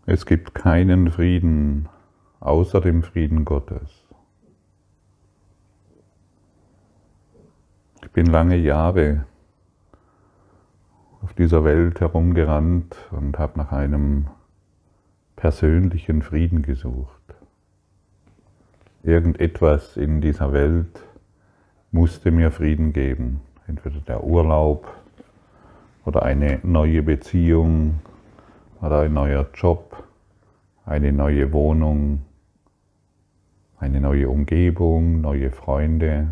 Es gibt keinen Frieden außer dem Frieden Gottes. Ich bin lange Jahre auf dieser Welt herumgerannt und habe nach einem persönlichen Frieden gesucht. Irgendetwas in dieser Welt musste mir Frieden geben. Entweder der Urlaub oder eine neue Beziehung oder ein neuer Job, eine neue Wohnung, eine neue Umgebung, neue Freunde,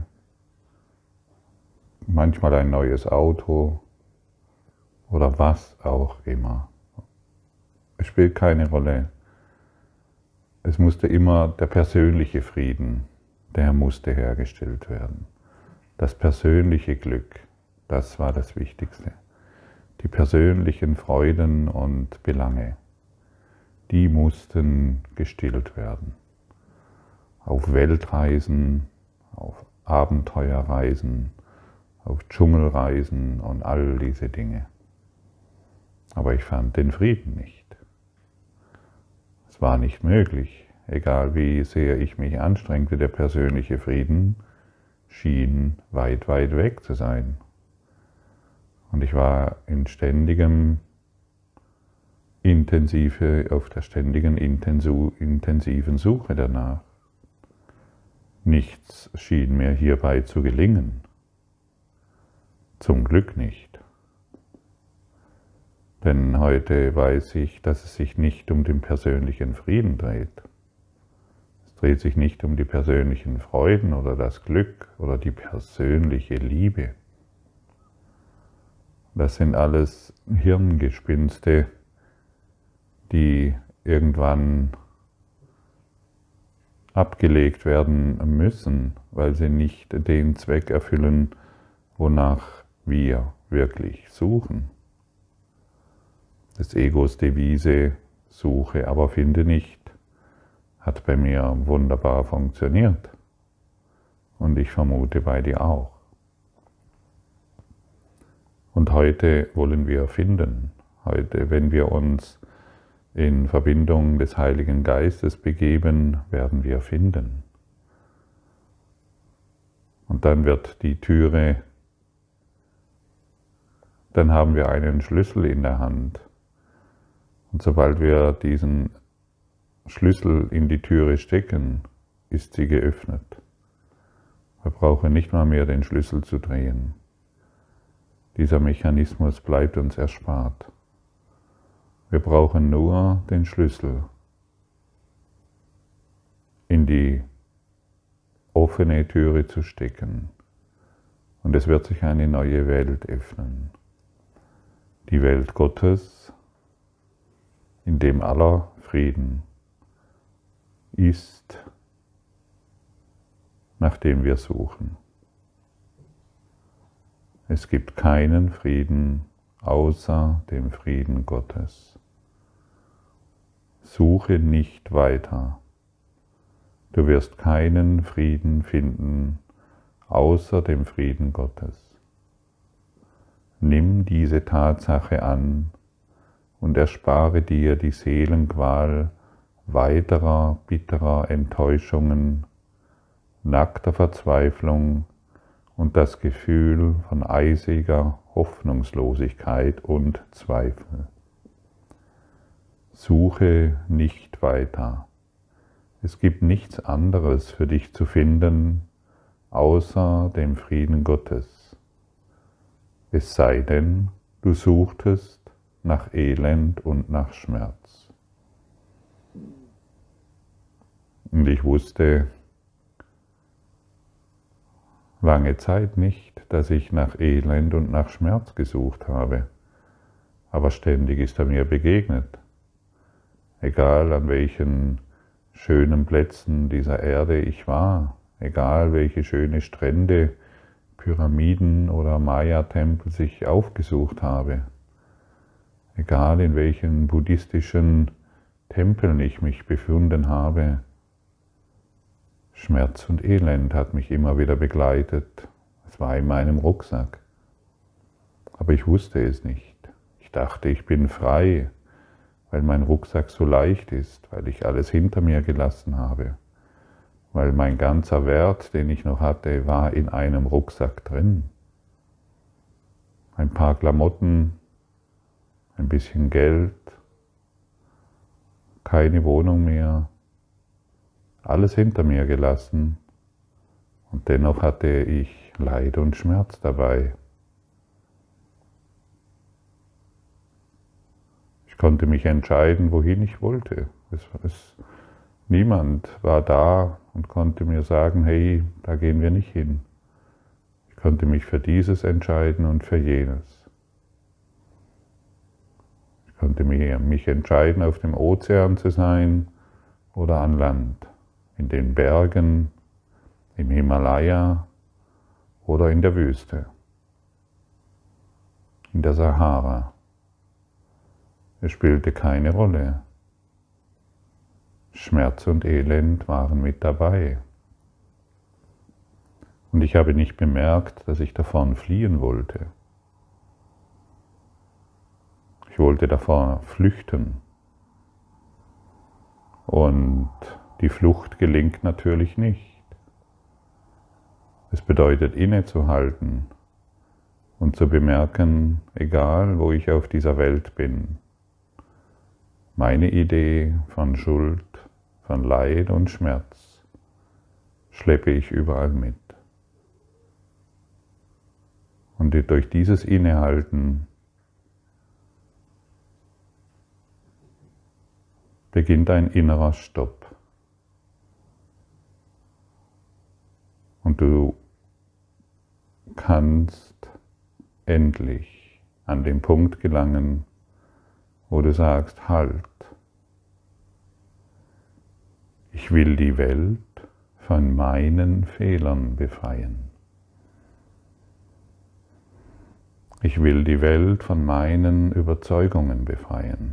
manchmal ein neues Auto oder was auch immer. Es spielt keine Rolle. Es musste immer der persönliche Frieden, der musste hergestellt werden. Das persönliche Glück, das war das Wichtigste. Die persönlichen Freuden und Belange, die mussten gestillt werden. Auf Weltreisen, auf Abenteuerreisen, auf Dschungelreisen und all diese Dinge. Aber ich fand den Frieden nicht. Es war nicht möglich, egal wie sehr ich mich anstrengte, der persönliche Frieden schien weit, weit weg zu sein. Und ich war auf der ständigen intensiven Suche danach. Nichts schien mir hierbei zu gelingen. Zum Glück nicht. Denn heute weiß ich, dass es sich nicht um den persönlichen Frieden dreht. Es dreht sich nicht um die persönlichen Freuden oder das Glück oder die persönliche Liebe. Das sind alles Hirngespinste, die irgendwann abgelegt werden müssen, weil sie nicht den Zweck erfüllen, wonach wir wirklich suchen. Des Egos Devise, suche, aber finde nicht, hat bei mir wunderbar funktioniert. Und ich vermute bei dir auch. Und heute wollen wir finden. Heute, wenn wir uns in Verbindung des Heiligen Geistes begeben, werden wir finden. Und dann wird die Türe, dann haben wir einen Schlüssel in der Hand. Und sobald wir diesen Schlüssel in die Türe stecken, ist sie geöffnet. Wir brauchen nicht mal mehr den Schlüssel zu drehen. Dieser Mechanismus bleibt uns erspart. Wir brauchen nur den Schlüssel in die offene Türe zu stecken. Und es wird sich eine neue Welt öffnen. Die Welt Gottes, in dem aller Frieden ist, nach dem wir suchen. Es gibt keinen Frieden außer dem Frieden Gottes. Suche nicht weiter. Du wirst keinen Frieden finden außer dem Frieden Gottes. Nimm diese Tatsache an und erspare dir die Seelenqual weiterer bitterer Enttäuschungen, nackter Verzweiflung und das Gefühl von eisiger Hoffnungslosigkeit und Zweifel. Suche nicht weiter. Es gibt nichts anderes für dich zu finden, außer dem Frieden Gottes. Es sei denn, du suchtest nach Elend und nach Schmerz. Und ich wusste lange Zeit nicht, dass ich nach Elend und nach Schmerz gesucht habe. Aber ständig ist er mir begegnet. Egal an welchen schönen Plätzen dieser Erde ich war, egal welche schöne Strände, Pyramiden oder Maya-Tempel ich aufgesucht habe, egal in welchen buddhistischen Tempeln ich mich befunden habe, Schmerz und Elend hat mich immer wieder begleitet. Es war in meinem Rucksack. Aber ich wusste es nicht. Ich dachte, ich bin frei weil mein Rucksack so leicht ist, weil ich alles hinter mir gelassen habe, weil mein ganzer Wert, den ich noch hatte, war in einem Rucksack drin. Ein paar Klamotten, ein bisschen Geld, keine Wohnung mehr, alles hinter mir gelassen und dennoch hatte ich Leid und Schmerz dabei. Ich konnte mich entscheiden, wohin ich wollte. Niemand war da und konnte mir sagen, hey, da gehen wir nicht hin. Ich konnte mich für dieses entscheiden und für jenes. Ich konnte mich entscheiden, auf dem Ozean zu sein oder an Land, in den Bergen, im Himalaya oder in der Wüste, in der Sahara. Es spielte keine Rolle. Schmerz und Elend waren mit dabei. Und ich habe nicht bemerkt, dass ich davon fliehen wollte. Ich wollte davor flüchten. Und die Flucht gelingt natürlich nicht. Es bedeutet innezuhalten und zu bemerken, egal wo ich auf dieser Welt bin, meine Idee von Schuld, von Leid und Schmerz schleppe ich überall mit. Und durch dieses Innehalten beginnt ein innerer Stopp. Und du kannst endlich an den Punkt gelangen, wo du sagst, halt, ich will die Welt von meinen Fehlern befreien. Ich will die Welt von meinen Überzeugungen befreien.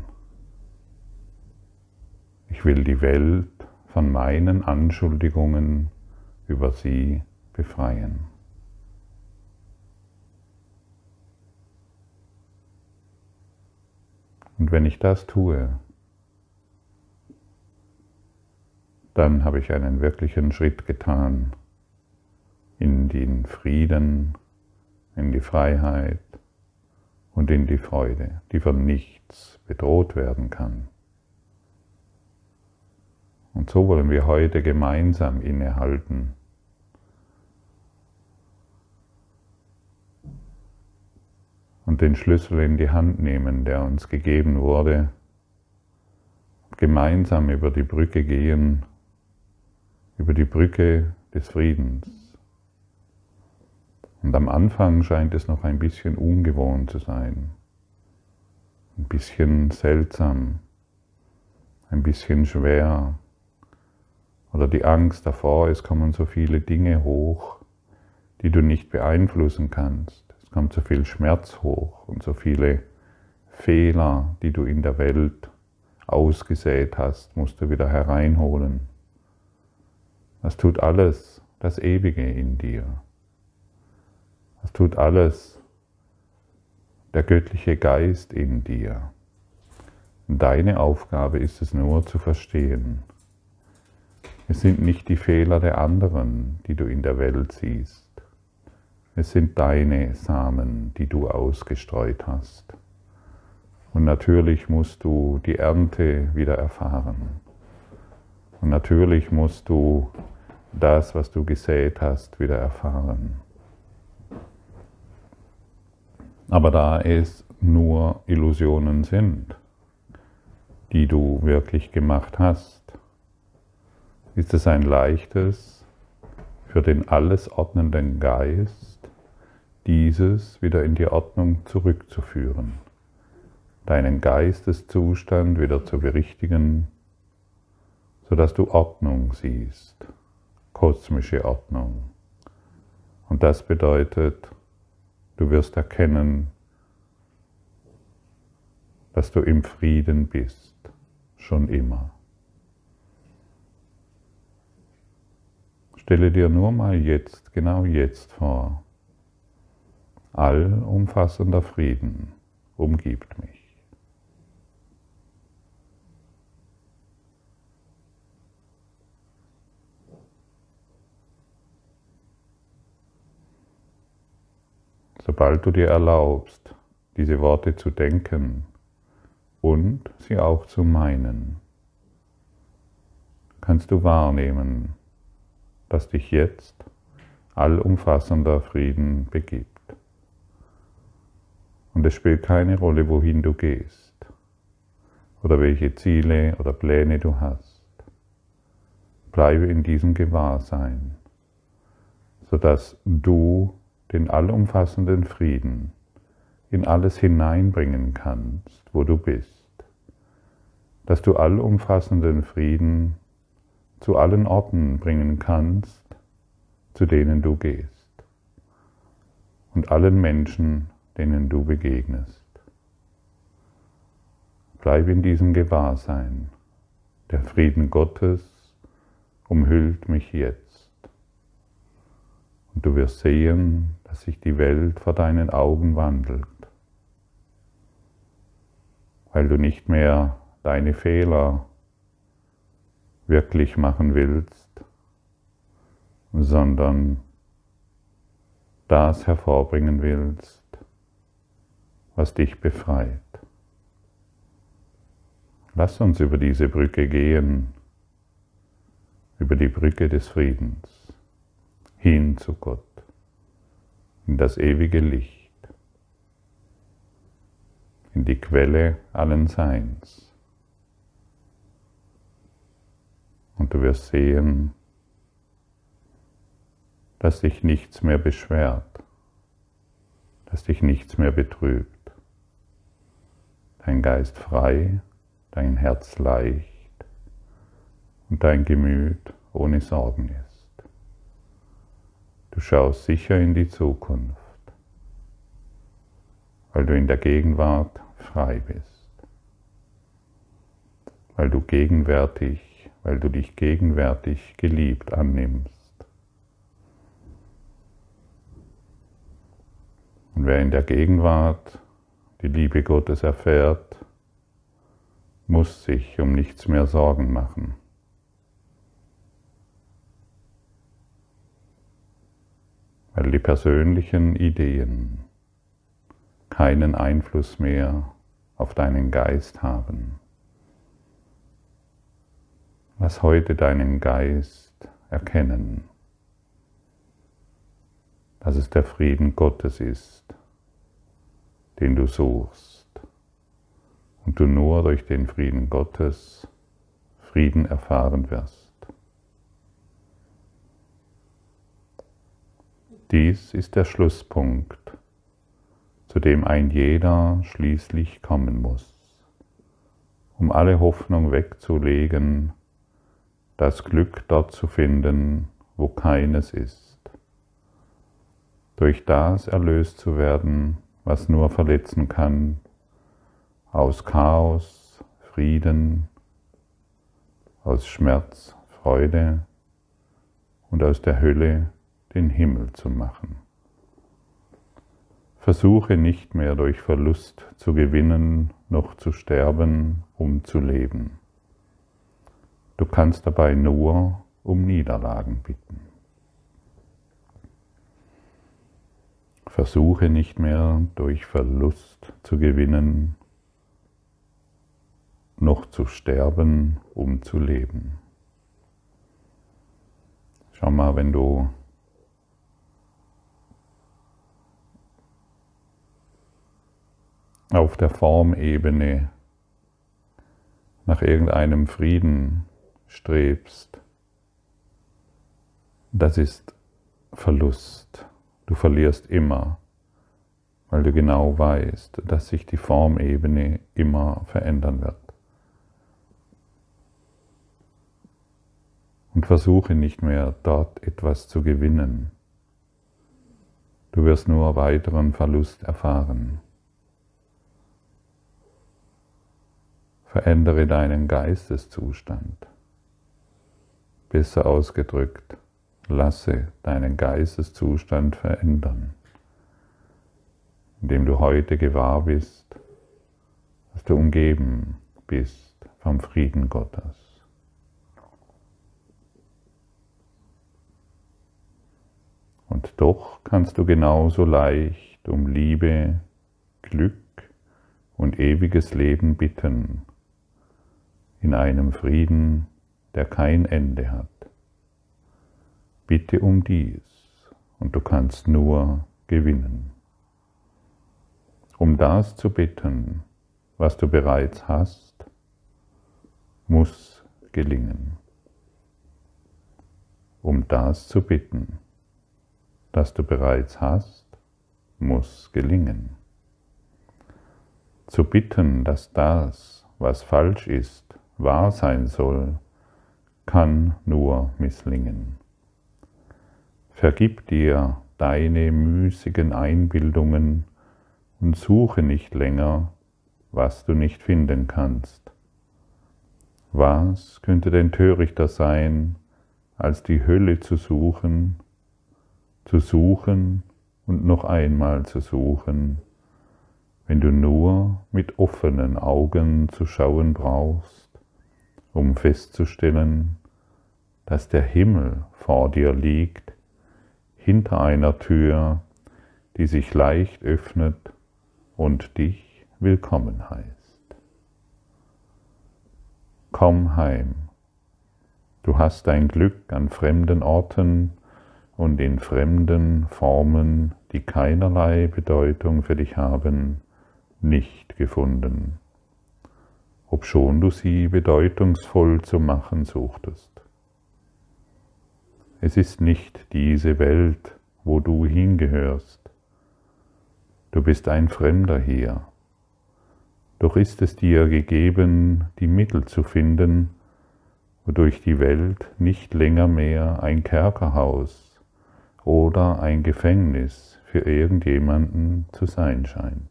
Ich will die Welt von meinen Anschuldigungen über sie befreien. Und wenn ich das tue, dann habe ich einen wirklichen Schritt getan in den Frieden, in die Freiheit und in die Freude, die von nichts bedroht werden kann. Und so wollen wir heute gemeinsam innehalten. Und den Schlüssel in die Hand nehmen, der uns gegeben wurde, gemeinsam über die Brücke gehen, über die Brücke des Friedens. Und am Anfang scheint es noch ein bisschen ungewohnt zu sein, ein bisschen seltsam, ein bisschen schwer. Oder die Angst davor, es kommen so viele Dinge hoch, die du nicht beeinflussen kannst. Es kommt so viel Schmerz hoch und so viele Fehler, die du in der Welt ausgesät hast, musst du wieder hereinholen. Das tut alles das Ewige in dir. Das tut alles der göttliche Geist in dir. Und deine Aufgabe ist es nur zu verstehen. Es sind nicht die Fehler der anderen, die du in der Welt siehst. Es sind deine Samen, die du ausgestreut hast. Und natürlich musst du die Ernte wieder erfahren. Und natürlich musst du das, was du gesät hast, wieder erfahren. Aber da es nur Illusionen sind, die du wirklich gemacht hast, ist es ein leichtes für den alles ordnenden Geist, dieses wieder in die Ordnung zurückzuführen, deinen Geisteszustand wieder zu berichtigen, sodass du Ordnung siehst, kosmische Ordnung. Und das bedeutet, du wirst erkennen, dass du im Frieden bist, schon immer. Stelle dir nur mal jetzt, genau jetzt vor, allumfassender Frieden umgibt mich. sobald du dir erlaubst, diese Worte zu denken und sie auch zu meinen, kannst du wahrnehmen, dass dich jetzt allumfassender Frieden begibt. Und es spielt keine Rolle, wohin du gehst oder welche Ziele oder Pläne du hast. Bleibe in diesem Gewahrsein, sodass du den allumfassenden Frieden in alles hineinbringen kannst, wo du bist. Dass du allumfassenden Frieden zu allen Orten bringen kannst, zu denen du gehst, und allen Menschen, denen du begegnest. Bleib in diesem Gewahrsein. Der Frieden Gottes umhüllt mich jetzt. Und du wirst sehen, dass sich die Welt vor deinen Augen wandelt, weil du nicht mehr deine Fehler wirklich machen willst, sondern das hervorbringen willst, was dich befreit. Lass uns über diese Brücke gehen, über die Brücke des Friedens, hin zu Gott, in das ewige Licht, in die Quelle allen Seins. Und du wirst sehen, dass dich nichts mehr beschwert, dass dich nichts mehr betrübt. Dein Geist frei, dein Herz leicht und dein Gemüt ohne Sorgen ist. Du schaust sicher in die Zukunft, weil du in der Gegenwart frei bist, weil du dich gegenwärtig geliebt annimmst. Und wer in der Gegenwart die Liebe Gottes erfährt, muss sich um nichts mehr Sorgen machen. Weil die persönlichen Ideen keinen Einfluss mehr auf deinen Geist haben. Lass heute deinen Geist erkennen, dass es der Frieden Gottes ist, den du suchst, und du nur durch den Frieden Gottes Frieden erfahren wirst. Dies ist der Schlusspunkt, zu dem ein jeder schließlich kommen muss, um alle Hoffnung wegzulegen, das Glück dort zu finden, wo keines ist. Durch das erlöst zu werden, was nur verletzen kann, aus Chaos, Frieden, aus Schmerz, Freude und aus der Hölle den Himmel zu machen. Versuche nicht mehr durch Verlust zu gewinnen, noch zu sterben, um zu leben. Du kannst dabei nur um Niederlagen bitten. Versuche nicht mehr durch Verlust zu gewinnen, noch zu sterben, um zu leben. Schau mal, wenn du auf der Formebene nach irgendeinem Frieden strebst, das ist Verlust. Du verlierst immer, weil du genau weißt, dass sich die Formebene immer verändern wird. Und versuche nicht mehr, dort etwas zu gewinnen. Du wirst nur weiteren Verlust erfahren. Verändere deinen Geisteszustand. Besser ausgedrückt, lasse deinen Geisteszustand verändern, indem du heute gewahr bist, dass du umgeben bist vom Frieden Gottes. Und doch kannst du genauso leicht um Liebe, Glück und ewiges Leben bitten, in einem Frieden, der kein Ende hat. Bitte um dies und du kannst nur gewinnen. Um das zu bitten, was du bereits hast, muss gelingen. Um das zu bitten, das du bereits hast, muss gelingen. Zu bitten, dass das, was falsch ist, wahr sein soll, kann nur misslingen. Vergib dir deine müßigen Einbildungen und suche nicht länger, was du nicht finden kannst. Was könnte denn törichter sein, als die Hölle zu suchen und noch einmal zu suchen, wenn du nur mit offenen Augen zu schauen brauchst, um festzustellen, dass der Himmel vor dir liegt, hinter einer Tür, die sich leicht öffnet und dich willkommen heißt. Komm heim. Du hast dein Glück an fremden Orten und in fremden Formen, die keinerlei Bedeutung für dich haben, nicht gefunden, obschon du sie bedeutungsvoll zu machen suchtest. Es ist nicht diese Welt, wo du hingehörst. Du bist ein Fremder hier. Doch ist es dir gegeben, die Mittel zu finden, wodurch die Welt nicht länger mehr ein Kerkerhaus oder ein Gefängnis für irgendjemanden zu sein scheint.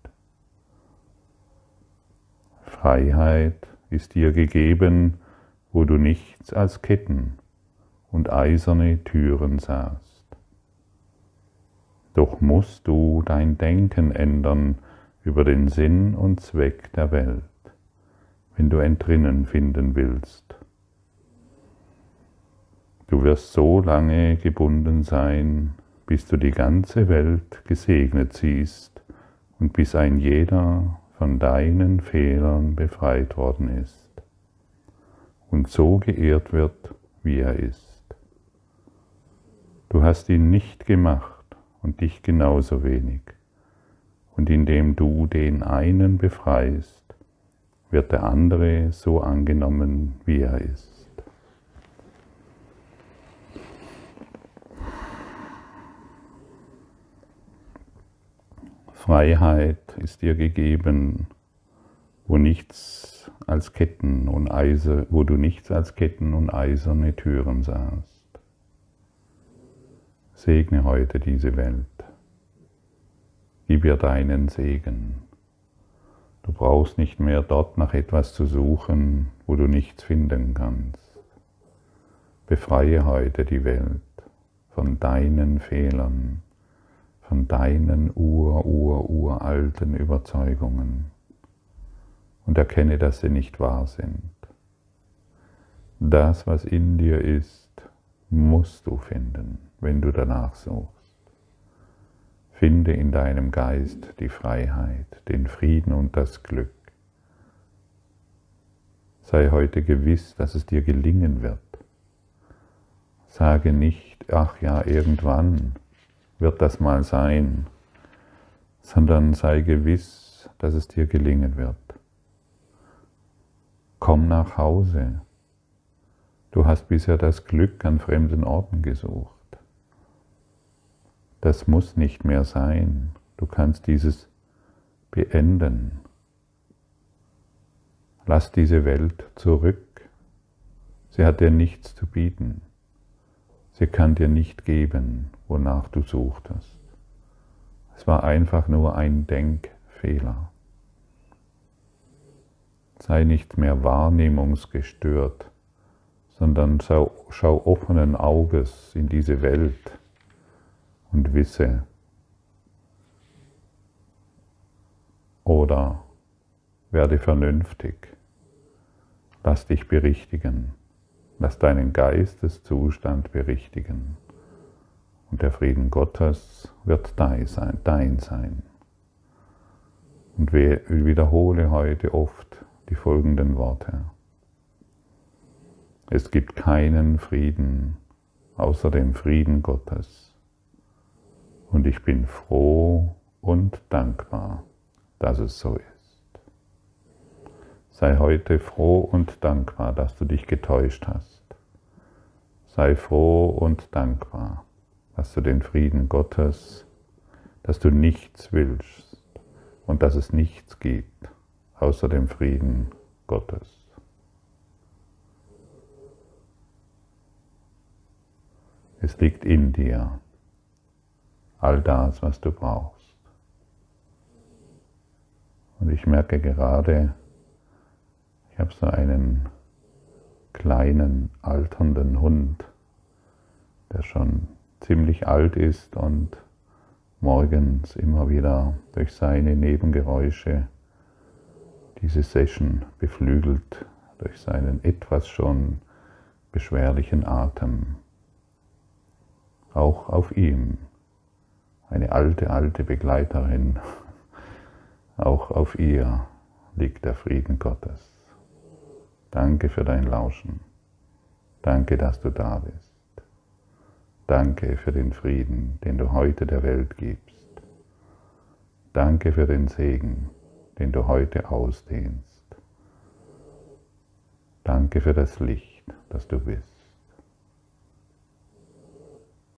Freiheit ist dir gegeben, wo du nichts als Ketten und eiserne Türen sahst. Doch musst du dein Denken ändern über den Sinn und Zweck der Welt, wenn du Entrinnen finden willst. Du wirst so lange gebunden sein, bis du die ganze Welt gesegnet siehst und bis ein jeder von deinen Fehlern befreit worden ist und so geehrt wird, wie er ist. Du hast ihn nicht gemacht und dich genauso wenig. Und indem du den einen befreist, wird der andere so angenommen, wie er ist. Freiheit ist dir gegeben, wo du nichts als Ketten und eiserne Türen sahst. Segne heute diese Welt. Gib ihr deinen Segen. Du brauchst nicht mehr dort nach etwas zu suchen, wo du nichts finden kannst. Befreie heute die Welt von deinen Fehlern, von deinen uralten Überzeugungen und erkenne, dass sie nicht wahr sind. Das, was in dir ist, musst du finden, wenn du danach suchst. Finde in deinem Geist die Freiheit, den Frieden und das Glück. Sei heute gewiss, dass es dir gelingen wird. Sage nicht, ach ja, irgendwann wird das mal sein, sondern sei gewiss, dass es dir gelingen wird. Komm nach Hause. Du hast bisher das Glück an fremden Orten gesucht. Das muss nicht mehr sein. Du kannst dieses beenden. Lass diese Welt zurück. Sie hat dir nichts zu bieten. Sie kann dir nicht geben, wonach du suchtest. Es war einfach nur ein Denkfehler. Sei nicht mehr wahrnehmungsgestört, sondern schau offenen Auges in diese Welt und wisse, oder werde vernünftig, lass dich berichtigen, lass deinen Geisteszustand berichtigen und der Frieden Gottes wird dein sein. Und wiederhole heute oft die folgenden Worte. Es gibt keinen Frieden außer dem Frieden Gottes. Und ich bin froh und dankbar, dass es so ist. Sei heute froh und dankbar, dass du dich getäuscht hast. Sei froh und dankbar, dass du den Frieden Gottes, dass du nichts willst und dass es nichts gibt außer dem Frieden Gottes. Es liegt in dir, all das, was du brauchst. Und ich merke gerade, ich habe so einen kleinen, alternden Hund, der schon ziemlich alt ist und morgens immer wieder durch seine Nebengeräusche diese Session beflügelt, durch seinen etwas schon beschwerlichen Atem. Auch auf ihm, eine alte Begleiterin, auch auf ihr liegt der Frieden Gottes. Danke für dein Lauschen. Danke, dass du da bist. Danke für den Frieden, den du heute der Welt gibst. Danke für den Segen, den du heute ausdehnst. Danke für das Licht, das du bist.